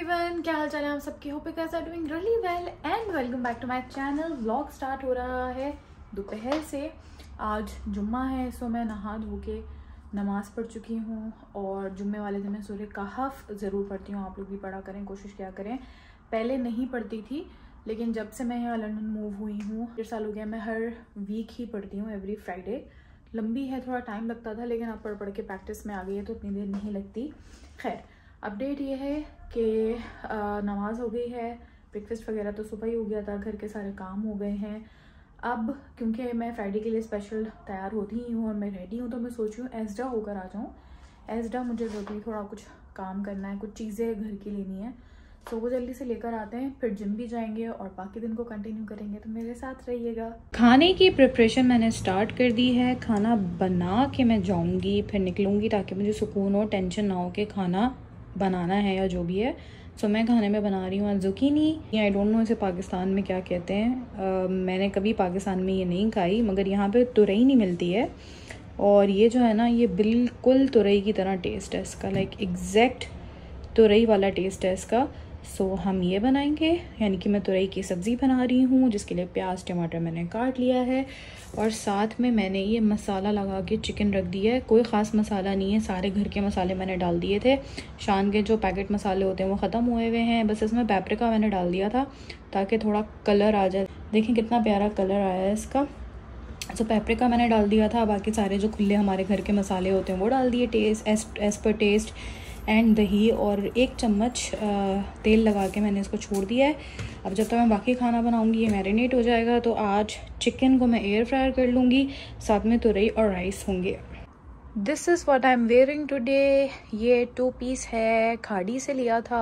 Everyone, क्या हाल चाल है आप सबके। Hope you guys are doing really well and welcome back to my channel. Vlog start हो रहा है दोपहर से। आज जुम्मा है, सो मैं नहा धो के नमाज़ पढ़ चुकी हूँ और जुम्मे वाले दिन मैं सूरह कहफ ज़रूर पढ़ती हूँ। आप लोग भी पढ़ा करें, कोशिश किया करें। पहले नहीं पढ़ती थी, लेकिन जब से मैं यहाँ लंदन मूव हुई हूँ 1.5 साल हो गया, मैं हर वीक ही पढ़ती हूँ, एवरी फ्राइडे। लंबी है, थोड़ा टाइम लगता था, लेकिन अब पढ़ पढ़ के प्रैक्टिस में आ गई है तो उतनी देर नहीं लगती। खैर, अपडेट ये है कि नमाज़ हो गई है, ब्रेकफास्ट वगैरह तो सुबह ही हो गया था, घर के सारे काम हो गए हैं। अब क्योंकि मैं फ्राइडे के लिए स्पेशल तैयार होती ही हूँ और मैं रेडी हूँ, तो मैं सोच रही हूँ एज़डा होकर आ जाऊँ। एज़डा मुझे ज़रूरी थोड़ा कुछ काम करना है, कुछ चीज़ें घर की लेनी है, तो वो जल्दी से लेकर आते हैं। फिर जिम भी जाएंगे और बाकी दिन को कंटिन्यू करेंगे, तो मेरे साथ रहिएगा। खाने की प्रिपरेशन मैंने स्टार्ट कर दी है। खाना बना के मैं जाऊंगी, फिर निकलूंगी, ताकि मुझे सुकून हो, टेंशन ना हो कि खाना बनाना है या जो भी है। सो मैं खाने में बना रही हूँ आज ज़ुकीनी। आई डोंट नो इसे पाकिस्तान में क्या कहते हैं। मैंने कभी पाकिस्तान में ये नहीं खाई, मगर यहाँ पे तुरई नहीं मिलती है। और ये जो है ना, ये बिल्कुल तुरई की तरह टेस्ट है इसका, लाइक एग्जैक्ट तुरई वाला टेस्ट है इसका। सो हम ये बनाएंगे, यानी कि मैं तुरई की सब्ज़ी बना रही हूँ, जिसके लिए प्याज टमाटर मैंने काट लिया है। और साथ में मैंने ये मसाला लगा के चिकन रख दिया है। कोई ख़ास मसाला नहीं है, सारे घर के मसाले मैंने डाल दिए थे। शान के जो पैकेट मसाले होते हैं वो ख़त्म हुए हुए हैं, बस इसमें पेपरिका मैंने डाल दिया था ताकि थोड़ा कलर आ जाए। देखें कितना प्यारा कलर आया है इसका। तो पेपरिका मैंने डाल दिया था, बाकी सारे जो खुले हमारे घर के मसाले होते हैं वो डाल दिए, taste as per taste. And दही और 1 चम्मच तेल लगा के मैंने इसको छोड़ दिया है। अब जब तक मैं बाकी खाना बनाऊंगी ये मैरिनेट हो जाएगा। तो आज चिकन को मैं एयर फ्रायर कर लूँगी, साथ में तुरई और राइस होंगे। This is what I am wearing today. ये 2 पीस है, खाड़ी से लिया था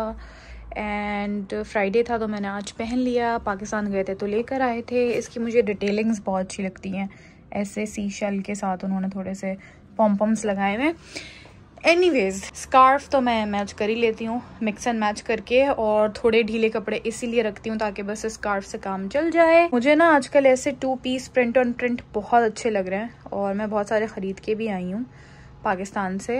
एंड फ्राइडे था तो मैंने आज पहन लिया। पाकिस्तान गए थे तो लेकर आए थे। इसकी मुझे डिटेलिंग्स बहुत अच्छी लगती हैं, ऐसे सी शेल के साथ उन्होंने थोड़े से पॉम्पम्स लगाए हुए। एनीवेज, स्कार्फ तो मैं मैच कर ही लेती हूँ, मिक्स एंड मैच करके। और थोड़े ढीले कपड़े इसीलिए रखती हूँ ताकि बस स्कार्फ से काम चल जाए। मुझे ना आजकल ऐसे 2 पीस प्रिंट ऑन प्रिंट बहुत अच्छे लग रहे हैं और मैं बहुत सारे ख़रीद के भी आई हूँ पाकिस्तान से।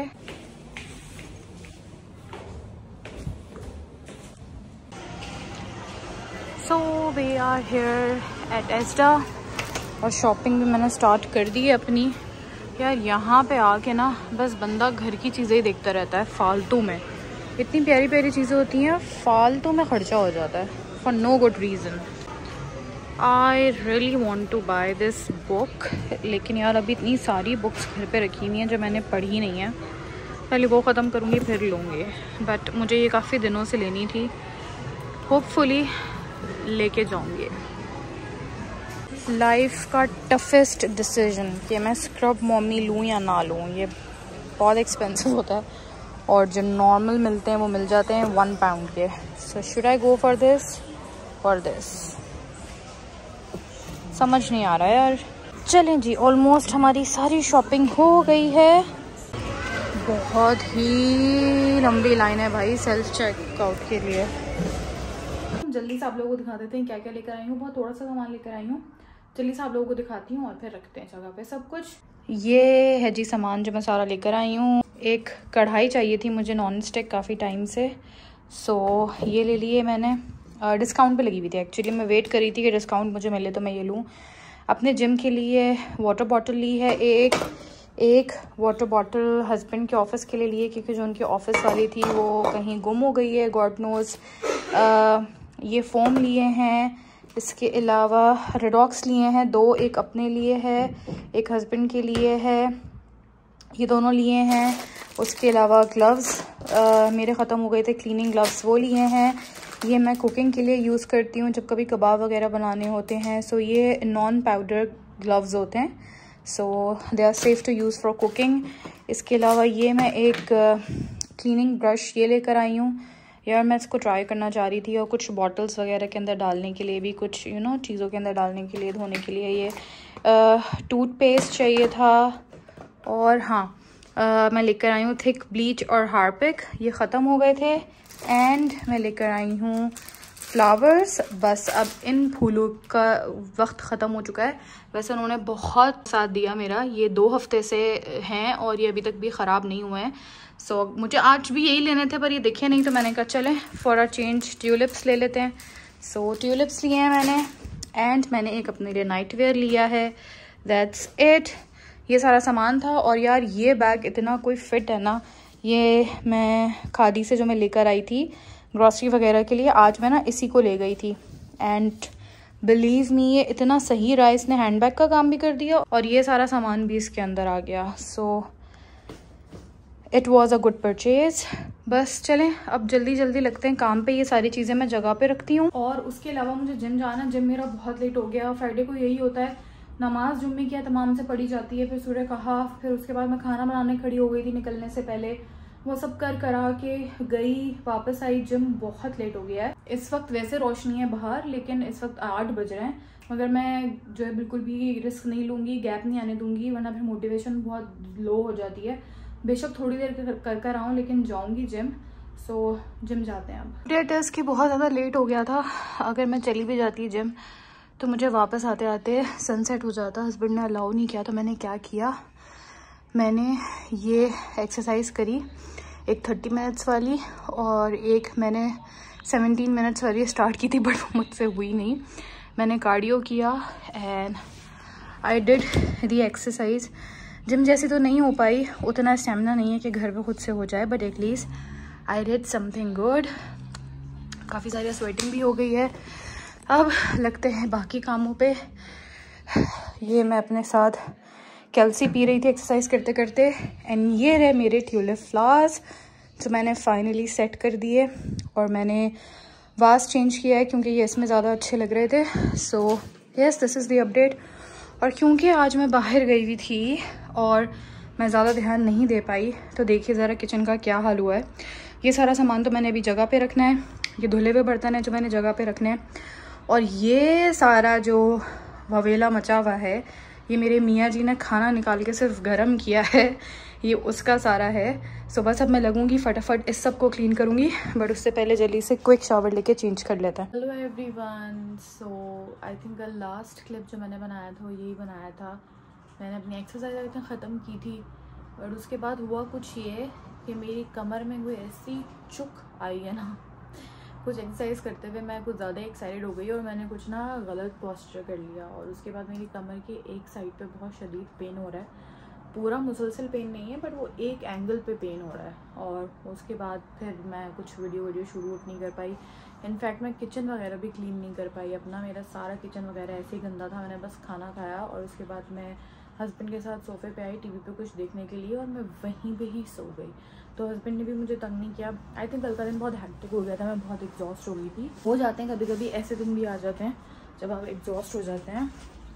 So we are here at Asda और शॉपिंग भी मैंने स्टार्ट कर दी है अपनी। यार यहाँ पे आके ना बस बंदा घर की चीज़ें ही देखता रहता है फालतू में। इतनी प्यारी प्यारी चीज़ें होती हैं, फालतू में ख़र्चा हो जाता है for no good reason. I really want to buy this book, लेकिन यार अभी इतनी सारी बुक्स घर पे रखी हुई हैं जो मैंने पढ़ी नहीं है। पहले वो ख़त्म करूँगी फिर लूँगी, बट मुझे ये काफ़ी दिनों से लेनी थी। होपफुली लेके जाऊँगी। लाइफ का टफेस्ट डिसीजन कि मैं स्क्रब मॉमी लूँ या ना लूँ। ये बहुत एक्सपेंसिव होता है और जो नॉर्मल मिलते हैं वो मिल जाते हैं 1 पाउंड के। So should I go for this समझ नहीं आ रहा है यार। चलें जी, ऑलमोस्ट हमारी सारी शॉपिंग हो गई है। बहुत ही लंबी लाइन है भाई सेल्फ चेकआउट के लिए। जल्दी से आप लोगों को दिखा देते हैं क्या क्या लेकर आई हूँ। बहुत थोड़ा सा सामान लेकर आई हूँ, जल्दी से आप लोगों को दिखाती हूँ और फिर रखते हैं जगह पे सब कुछ। ये है जी सामान जो मैं सारा लेकर आई हूँ। एक कढ़ाई चाहिए थी मुझे नॉन स्टिक काफ़ी टाइम से, सो ये ले लिए मैंने। डिस्काउंट पे लगी हुई थी एक्चुअली, मैं वेट करी थी कि डिस्काउंट मुझे मिले तो मैं ये लूँ। अपने जिम के लिए वाटर बॉटल ली है, एक वाटर बॉटल हस्बैंड के ऑफिस के लिए लिए, क्योंकि जो उनकी ऑफिस वाली थी वो कहीं गुम हो गई है, गॉड नोज़। ये फ़ोम लिए हैं, इसके अलावा रेडॉक्स लिए हैं 2, एक अपने लिए है, एक हस्बैंड के लिए है, ये दोनों लिए हैं। उसके अलावा ग्लव्स मेरे ख़त्म हो गए थे, क्लीनिंग ग्लव्स, वो लिए हैं। ये मैं कुकिंग के लिए यूज़ करती हूँ जब कभी कबाब वगैरह बनाने होते हैं। सो ये नॉन पाउडर ग्लव्स होते हैं, so they are safe to use for cooking. इसके अलावा ये मैं एक क्लीनिंग ब्रश ये लेकर आई हूँ। यार मैं इसको ट्राई करना चाह रही थी, और कुछ बॉटल्स वगैरह के अंदर डालने के लिए भी, कुछ चीज़ों के अंदर डालने के लिए, धोने के लिए। ये टूथपेस्ट चाहिए था। और हाँ, मैं लेकर आई हूँ थिक ब्लीच और हार्पिक, ये ख़त्म हो गए थे। एंड मैं लेकर आई हूँ फ्लावर्स। बस अब इन फूलों का वक्त ख़त्म हो चुका है। वैसे उन्होंने बहुत साथ दिया मेरा, ये 2 हफ्ते से हैं और ये अभी तक भी ख़राब नहीं हुए हैं। सो मुझे आज भी यही लेने थे पर ये दिखे नहीं, तो मैंने कहा चलें फॉर अ चेंज ट्यूलिप्स ले लेते हैं। सो ट्यूलिप्स लिए हैं मैंने, एंड मैंने एक अपने लिए नाइट वेयर लिया है। दैट्स इट, ये सारा सामान था। और यार ये बैग इतना कोई फिट है ना, ये मैं खादी से जो मैं लेकर आई थी ग्रॉसरी वगैरह के लिए, आज मैं ना इसी को ले गई थी। एंड बिलीव मी, ये इतना सही रहा, इसने हैंडबैग का काम भी कर दिया और ये सारा सामान भी इसके अंदर आ गया। So it was a good purchase. बस चलें अब जल्दी जल्दी लगते हैं काम पे। ये सारी चीज़ें मैं जगह पे रखती हूँ। और उसके अलावा मुझे जिम जाना, जिम मेरा बहुत लेट हो गया। फ्राइडे को यही होता है, नमाज जुम्मे की तमाम से पढ़ी जाती है, फिर सूरह कहाफ, फिर उसके बाद मैं खाना बनाने खड़ी हो गई थी निकलने से पहले। वो सब कर करा के गई, वापस आई, जिम बहुत लेट हो गया है। इस वक्त वैसे रोशनी है बाहर, लेकिन इस वक्त 8 बज रहे हैं। मगर मैं जो है बिल्कुल भी रिस्क नहीं लूँगी, गैप नहीं आने दूंगी, वरना फिर मोटिवेशन बहुत लो हो जाती है। बेशक थोड़ी देर कर आऊँ, लेकिन जाऊँगी जिम। सो जिम जाते हैं अब। डेटर्स की बहुत ज़्यादा लेट हो गया था। अगर मैं चली भी जाती जिम तो मुझे वापस आते आते सनसेट हो जाता। हस्बैंड ने अलाउ नहीं किया, तो मैंने क्या किया, मैंने ये एक्सरसाइज करी, एक 30 मिनट्स वाली और एक मैंने 17 मिनट्स वाली स्टार्ट की थी, बट वो मुझसे हुई नहीं। मैंने कार्डियो किया and I did the exercise. Gym जैसी तो नहीं हो पाई, उतना स्टेमिना नहीं है कि घर पे खुद से हो जाए, but at least I did something good. काफ़ी सारी स्वेटिंग भी हो गई है। अब लगते हैं बाकी कामों पे। ये मैं अपने साथ कैल्सी पी रही थी एक्सरसाइज करते करते, एंड ये रहे मेरे ट्यूलिप फ्लावर्स जो मैंने फाइनली सेट कर दिए। और मैंने वास चेंज किया है क्योंकि ये इसमें ज़्यादा अच्छे लग रहे थे। So yes, this is the update. और क्योंकि आज मैं बाहर गई हुई थी और मैं ज़्यादा ध्यान नहीं दे पाई, तो देखिए ज़रा किचन का क्या हाल हुआ है। ये सारा सामान तो मैंने अभी जगह पे रखना है, ये धुले हुए बर्तन है जो मैंने जगह पे रखने हैं। और ये सारा जो ववेला मचा हुआ है, ये मेरे मियाँ जी ने खाना निकाल के सिर्फ गरम किया है, ये उसका सारा है। सो बस अब मैं लगूंगी फटाफट इस सब को क्लीन करूंगी, बट उससे पहले जल्दी से क्विक शावर लेके चेंज कर लेता है। Hello everyone, so I think कल लास्ट क्लिप जो मैंने बनाया था वो यही बनाया था। मैंने अपनी एक्सरसाइज आई थिंक ख़त्म की थी, और उसके बाद हुआ कुछ ये कि मेरी कमर में कोई ऐसी चुक आई है ना, कुछ एक्सरसाइज करते हुए मैं कुछ ज़्यादा एक्साइटेड हो गई और मैंने कुछ ना गलत पोस्चर कर लिया, और उसके बाद मेरी कमर के एक साइड पे बहुत शदीद पेन हो रहा है। पूरा मुसलसल पेन नहीं है, बट वो एक एंगल पे पेन हो रहा है। और उसके बाद फिर मैं कुछ वीडियो शूट नहीं कर पाई। इनफैक्ट मैं किचन वगैरह भी क्लीन नहीं कर पाई अपना। मेरा सारा किचन वगैरह ऐसे ही गंदा था। मैंने बस खाना खाया और उसके बाद मैं हस्बैंड के साथ सोफ़े पे आई टीवी पे कुछ देखने के लिए, और मैं वहीं पे ही सो गई। तो हस्बैंड ने भी मुझे तंग नहीं किया। आई थिंक कल का दिन बहुत हैक्टिक हो गया था, मैं बहुत एग्जॉस्ट हो गई थी। हो जाते हैं कभी कभी ऐसे दिन भी आ जाते हैं जब आप एग्जॉस्ट हो जाते हैं।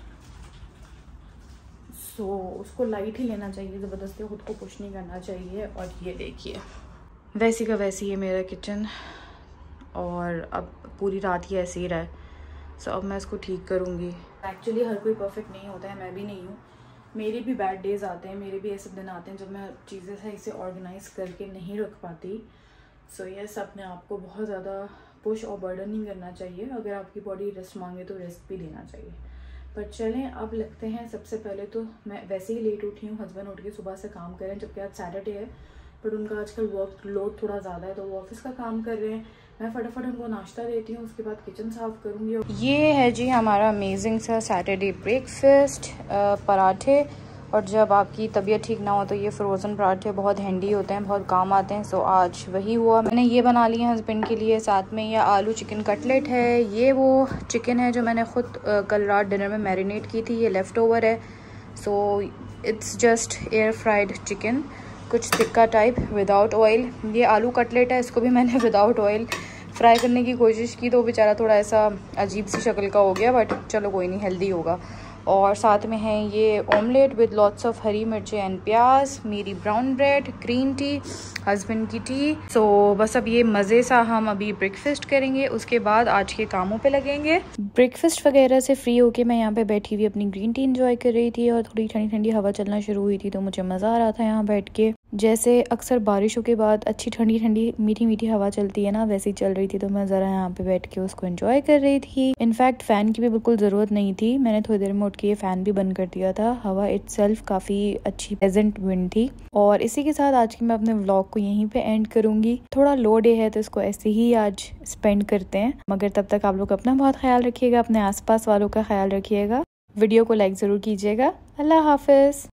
सो उसको लाइट ही लेना चाहिए, ज़बरदस्ती खुद को पुश नहीं करना चाहिए। और ये देखिए वैसी का वैसी है मेरा किचन, और अब पूरी रात ही ऐसे ही रहा है। सो अब मैं इसको ठीक करूँगी। एक्चुअली हर कोई परफेक्ट नहीं होता है, मैं भी नहीं हूँ। मेरे भी बैड डेज आते हैं, मेरे भी ऐसे दिन आते हैं जब मैं चीज़ें सही से ऑर्गेनाइज करके नहीं रख पाती। सो यस, अपने आप को बहुत ज़्यादा पुश और बर्डन नहीं करना चाहिए। अगर आपकी बॉडी रेस्ट मांगे तो रेस्ट भी देना चाहिए। पर चलें अब लगते हैं। सबसे पहले तो मैं वैसे ही लेट उठी हूँ, हस्बैंड उठ के सुबह से काम कर रहे हैं, जबकि आज सैटरडे है, बट उनका आजकल वर्क लोड थोड़ा ज़्यादा है, तो वो ऑफिस का काम कर रहे हैं। मैं फटाफट उनको नाश्ता देती हूँ, उसके बाद किचन साफ़ करूँगी। ये है जी हमारा अमेजिंग सा सैटरडे ब्रेकफास्ट, पराठे। और जब आपकी तबीयत ठीक ना हो तो ये फ्रोज़न पराठे बहुत हैंडी होते हैं, बहुत काम आते हैं। सो आज वही हुआ। मैंने ये बना लिए हस्बैंड के लिए। साथ में ये आलू चिकन कटलेट है। ये वो चिकन है जो मैंने ख़ुद कल रात डिनर में मैरिनेट की थी, ये लेफ़्ट ओवर है। So it's just air fried chicken, कुछ टिक्का टाइप विदाउट ऑयल। ये आलू कटलेट है, इसको भी मैंने विदाउट ऑयल फ्राई करने की कोशिश की, तो बेचारा थोड़ा ऐसा अजीब सी शक्ल का हो गया, बट चलो कोई नहीं, हेल्दी होगा। और साथ में है ये ऑमलेट विद लॉट्स ऑफ हरी मिर्चें एंड प्याज, मेरी brown bread, green tea, husband की टी। सो बस अब ये मज़े सा हम अभी ब्रेकफास्ट करेंगे, उसके बाद आज के कामों पे लगेंगे। ब्रेकफास्ट वगैरह से फ्री होके मैं यहाँ पे बैठी हुई अपनी ग्रीन टी इंजॉय कर रही थी, और थोड़ी ठंडी ठंडी हवा चलना शुरू हुई थी, तो मुझे मज़ा आ रहा था यहाँ बैठ के। जैसे अक्सर बारिशों के बाद अच्छी ठंडी ठंडी मीठी मीठी हवा चलती है ना, वैसी चल रही थी। तो मैं ज़रा यहाँ पे बैठ के उसको एंजॉय कर रही थी। इनफैक्ट फ़ैन की भी बिल्कुल ज़रूरत नहीं थी, मैंने थोड़ी देर में उठ के ये फ़ैन भी बंद कर दिया था। हवा इटसेल्फ काफ़ी अच्छी प्लेजेंट विंड थी। और इसी के साथ आज की मैं अपने व्लॉग को यहीं पे एंड करूँगी। थोड़ा लो डे है तो इसको ऐसे ही आज स्पेंड करते हैं, मगर तब तक आप लोग अपना बहुत ख्याल रखिएगा, अपने आसपास वालों का ख्याल रखिएगा। वीडियो को लाइक ज़रूर कीजिएगा। अल्लाह हाफिज़।